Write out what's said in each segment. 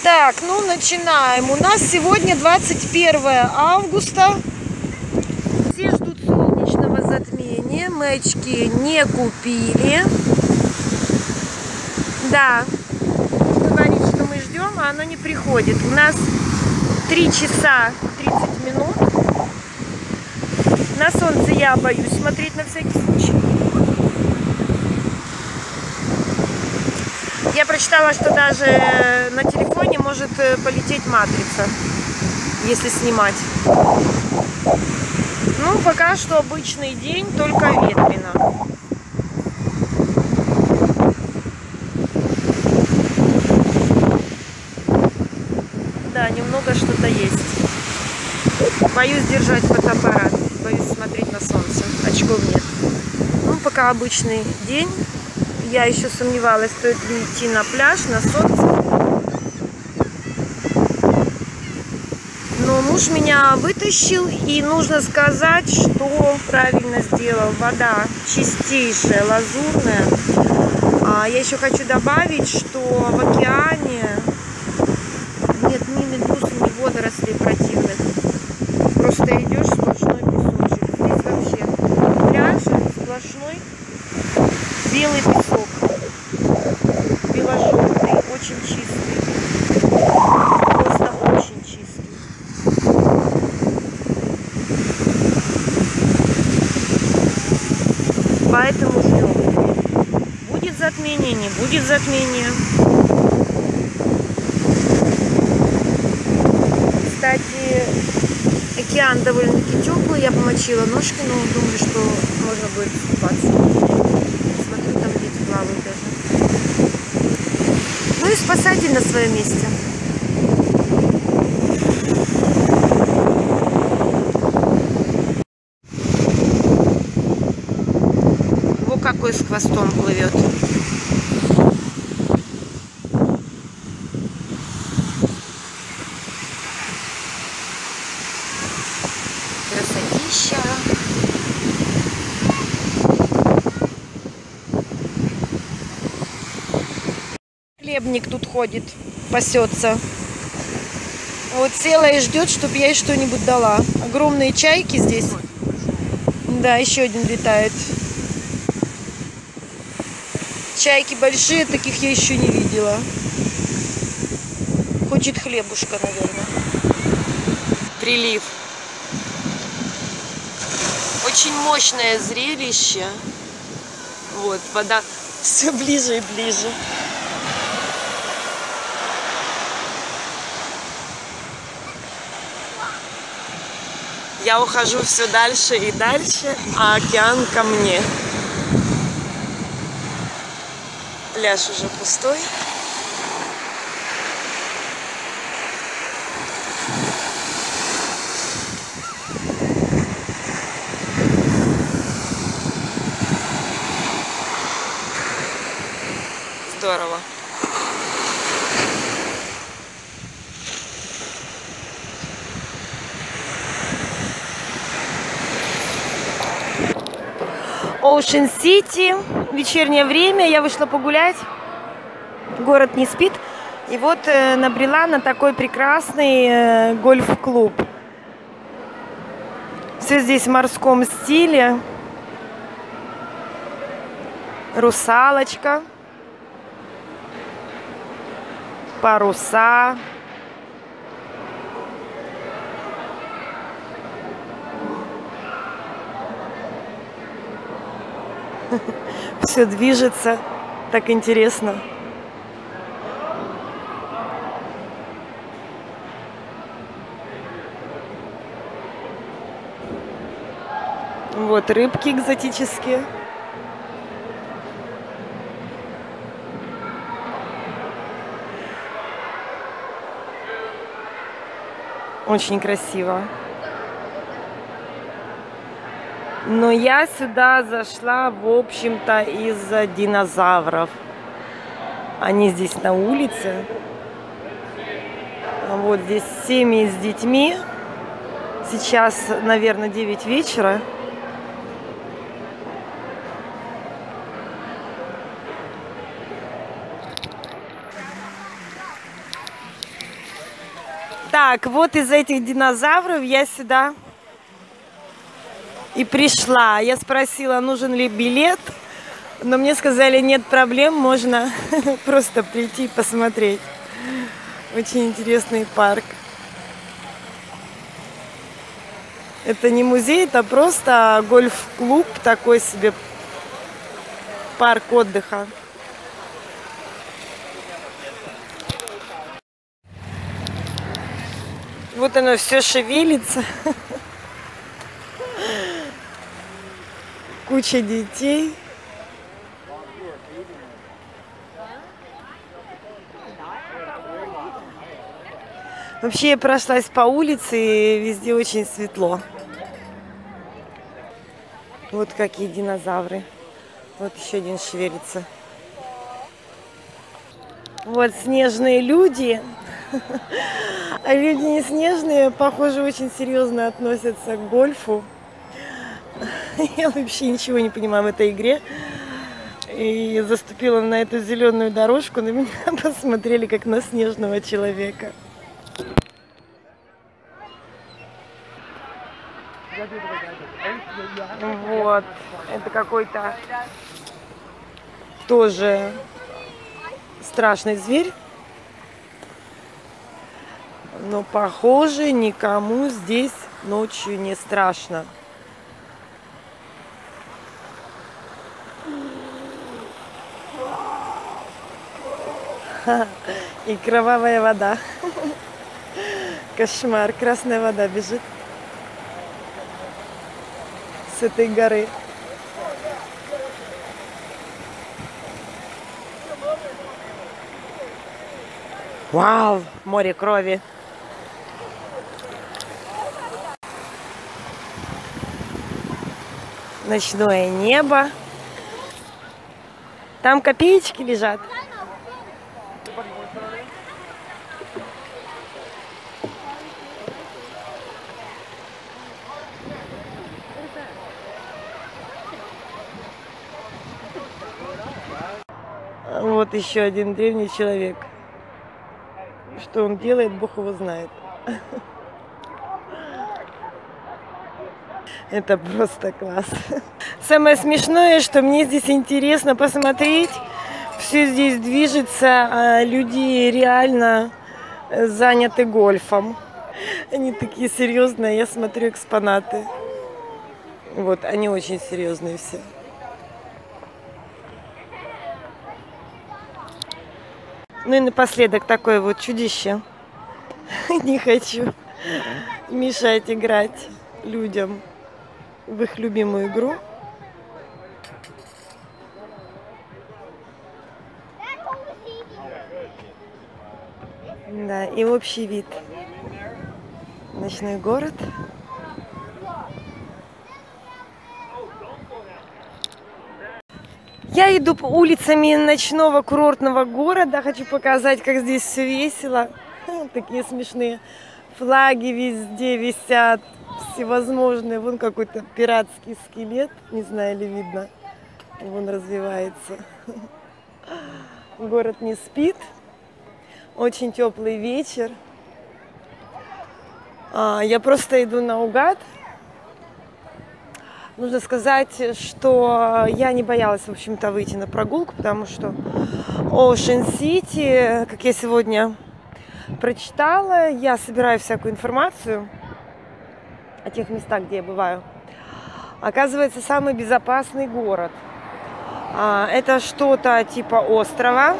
Так, ну начинаем. У нас сегодня 21 августа. Все ждут солнечного затмения. Мы очки не купили. Да, говорит, что мы ждем, а оно не приходит. У нас 3 часа 30 минут. На солнце я боюсь смотреть на всякий случай. Я прочитала, что даже на телефоне может полететь матрица, если снимать. Ну, пока что обычный день, только ветрено. Да, немного что-то есть. Боюсь держать фотоаппарат, боюсь смотреть на солнце. Очков нет. Ну, пока обычный день. Я еще сомневалась, стоит ли идти на пляж, на солнце. Но муж меня вытащил, и нужно сказать, что правильно сделал. Вода чистейшая, лазурная. Я еще хочу добавить, что в океане нет ни медуз, ни водорослей противных. Просто идешь, сплошной песочек. Здесь вообще пляж сплошной белый песок, бело-желтый, очень чистый, просто очень чистый. Поэтому ждем. Будет затмение, не будет затмения. Кстати, океан довольно-таки теплый, я помочила ножки, но думаю, что можно будет купаться. Там дети плавают даже. Ну и спасатель на своем месте. Во какой с хвостом плывет. Красотища. Хлебник тут ходит, пасется. Вот села и ждет, чтобы я ей что-нибудь дала. Огромные чайки здесь. Да, еще один летает. Чайки большие, таких я еще не видела. Хочет хлебушка, наверное. Прилив. Очень мощное зрелище. Вот, вода все ближе и ближе. Я ухожу все дальше и дальше, а океан ко мне. Пляж уже пустой. Здорово. Ocean City, вечернее время, я вышла погулять, город не спит, и вот набрела на такой прекрасный гольф-клуб. Все здесь в морском стиле, русалочка, паруса. Все движется, так интересно. Вот рыбки экзотические. Очень красиво. Но я сюда зашла, в общем-то, из-за динозавров. Они здесь на улице. Вот здесь семьи с детьми. Сейчас, наверное, 9 вечера. Так, вот из этих динозавров я сюда и пришла. Я спросила, нужен ли билет, но мне сказали, нет проблем, можно просто прийти и посмотреть. Очень интересный парк. Это не музей, это просто гольф-клуб, такой себе парк отдыха. Вот оно все шевелится. Куча детей. Вообще я прошлась по улице, и везде очень светло. Вот какие динозавры. Вот еще один шевелится. Вот снежные люди. А люди не снежные, похоже, очень серьезно относятся к гольфу. Я вообще ничего не понимаю в этой игре. И заступила на эту зеленую дорожку, на меня посмотрели как на снежного человека. Вот, это какой-то тоже страшный зверь. Но, похоже, никому здесь ночью не страшно. И кровавая вода. Кошмар, красная вода бежит с этой горы. Вау, море крови. Ночное небо. Там копеечки лежат. Вот еще один древний человек. Что он делает, Бог его знает. Это просто класс. Самое смешное, что мне здесь интересно посмотреть. Все здесь движется, а люди реально заняты гольфом. Они такие серьезные, я смотрю экспонаты. Вот, они очень серьезные все. Ну и напоследок такое вот чудище. Не хочу мешать играть людям в их любимую игру. Да, и общий вид. Ночной город. Я иду по улицами ночного курортного города. Хочу показать, как здесь все весело. Такие смешные флаги везде висят. Всевозможные. Вон какой-то пиратский скелет. Не знаю, ли видно. Вон развивается. Город не спит. Очень теплый вечер. Я просто иду наугад. Нужно сказать, что я не боялась, в общем-то, выйти на прогулку, потому что Ocean City, как я сегодня прочитала, я собираю всякую информацию о тех местах, где я бываю. Оказывается, самый безопасный город. Это что-то типа острова.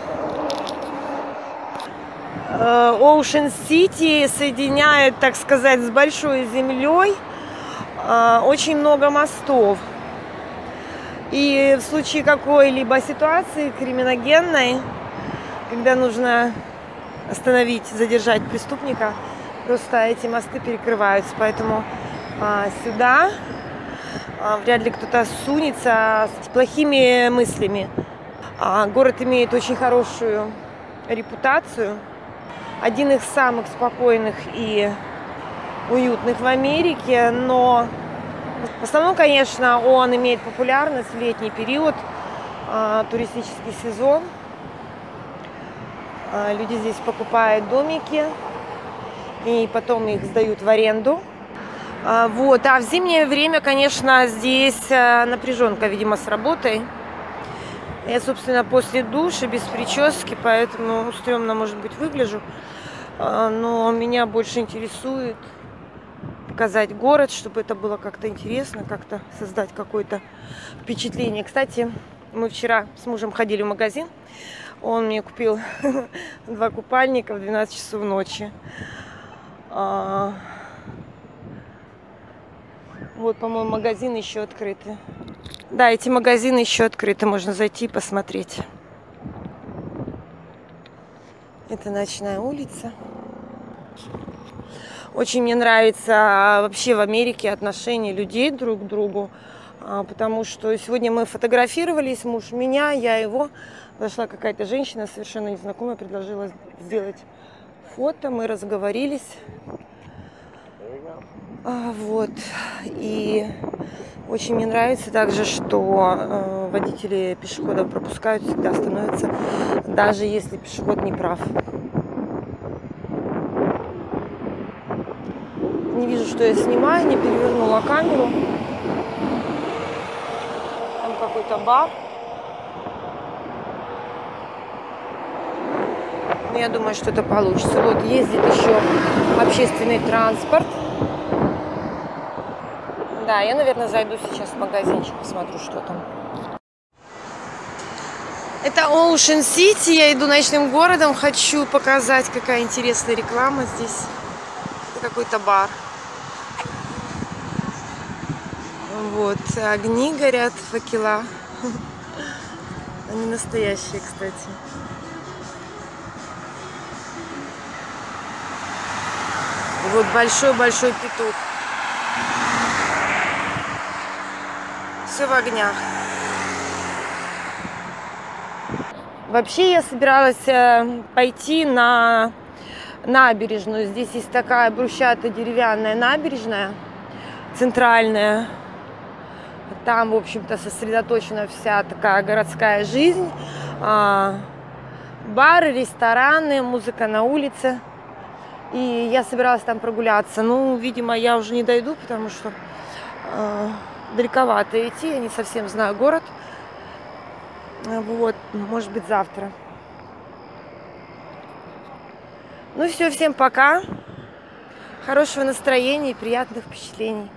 Ocean City соединяет, так сказать, с большой землей. Очень много мостов. И в случае какой-либо ситуации криминогенной, когда нужно остановить, задержать преступника, просто эти мосты перекрываются. Поэтому сюда вряд ли кто-то сунется с плохими мыслями. Город имеет очень хорошую репутацию. Один из самых спокойных и уютных в Америке, но в основном, конечно, он имеет популярность в летний период, туристический сезон. Люди здесь покупают домики и потом их сдают в аренду. Вот. А в зимнее время, конечно, здесь напряженка, видимо, с работой. Я, собственно, после душа, без прически, поэтому стрёмно, может быть, выгляжу. Но меня больше интересует показать город, чтобы это было как-то интересно, как-то создать какое-то впечатление. Кстати, мы вчера с мужем ходили в магазин. Он мне купил 2 купальника в 12 часов ночи. Вот, по-моему, магазины еще открыты. Да, эти магазины еще открыты, можно зайти и посмотреть. Это ночная улица. Очень мне нравится вообще в Америке отношение людей друг к другу, потому что сегодня мы фотографировались, муж меня, я его. Зашла какая-то женщина, совершенно незнакомая, предложила сделать фото, мы разговорились. Вот. И очень мне нравится также, что водители пешеходов пропускают, всегда остановятся, даже если пешеход не прав. Не вижу, что я снимаю, не перевернула камеру. Там какой-то бар. Но я думаю, что это получится. Вот ездит еще общественный транспорт. Да, я, наверное, зайду сейчас в магазинчик, посмотрю, что там. Это Ocean City. Я иду ночным городом. Хочу показать, какая интересная реклама здесь. Это какой-то бар. Вот, огни горят, факела. Они настоящие, кстати. Вот большой-большой петух. Все в огнях. Вообще я собиралась пойти на набережную. Здесь есть такая брусчатая деревянная набережная, центральная. Там, в общем-то, сосредоточена вся такая городская жизнь. Бары, рестораны, музыка на улице. И я собиралась там прогуляться. Ну, видимо, я уже не дойду, потому что далековато идти. Я не совсем знаю город. Вот, может быть, завтра. Ну все, всем пока. Хорошего настроения и приятных впечатлений.